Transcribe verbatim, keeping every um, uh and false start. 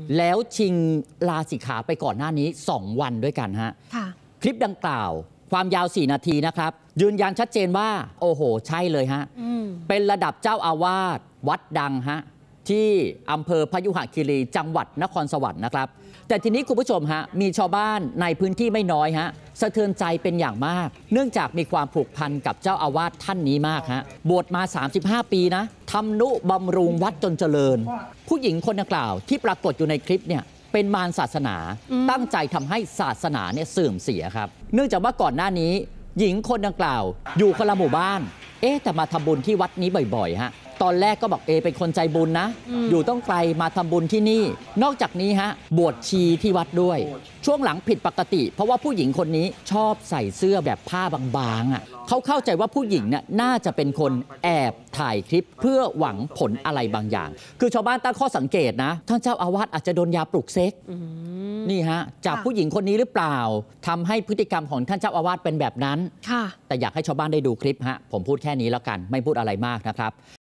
แล้วชิงลาสิกขาไปก่อนหน้านี้สองวันด้วยกันฮะคลิปดังกล่าวความยาวสี่นาทีนะครับยืนยันชัดเจนว่าโอ้โหใช่เลยฮะเป็นระดับเจ้าอาวาสวัดดังฮะที่อำเภอพยุหคีรีจังหวัดนครสวรรค์นะครับแต่ทีนี้คุณผู้ชมฮะมีชาวบ้านในพื้นที่ไม่น้อยฮะสะเทือนใจเป็นอย่างมากเนื่องจากมีความผูกพันกับเจ้าอาวาสท่านนี้มากฮะบวชมาสามสิบห้าปีนะทำนุบำรุงวัดจนเจริญผู้หญิงคนดังกล่าวที่ปรากฏอยู่ในคลิปเนี่ยเป็นมารศาสนาตั้งใจทำให้ศาสนาเนี่ยเสื่อมเสียครับเนื่องจากว่าก่อนหน้านี้หญิงคนดังกล่าวอยู่คนละหมู่บ้านเอ๊ะแต่มาทำบุญที่วัดนี้บ่อยๆฮะตอนแรกก็บอกเอเป็นคนใจบุญนะออยู่ต้องไกลมาทำบุญที่นี่นอกจากนี้ฮะบวชชีที่วัดด้วยช่วงหลังผิดปกติเพราะว่าผู้หญิงคนนี้ชอบใส่เสื้อแบบผ้าบางๆอ่ะเขาเข้าใจว่าผู้หญิงเนี่ยน่าจะเป็นคนแอบถ่ายคลิปเพื่อหวังผลอะไรบางอย่างคือชาวบ้านตั้งข้อสังเกตนะท่านเจ้าอาวาสอาจจะโดนยาปลุกเซ็กนี่ฮะจากผู้หญิงคนนี้หรือเปล่าทำให้พฤติกรรมของท่านเจ้าอาวาสเป็นแบบนั้นแต่อยากให้ชาวบ้านได้ดูคลิปฮะผมพูดแค่นี้แล้วกันไม่พูดอะไรมากนะครับ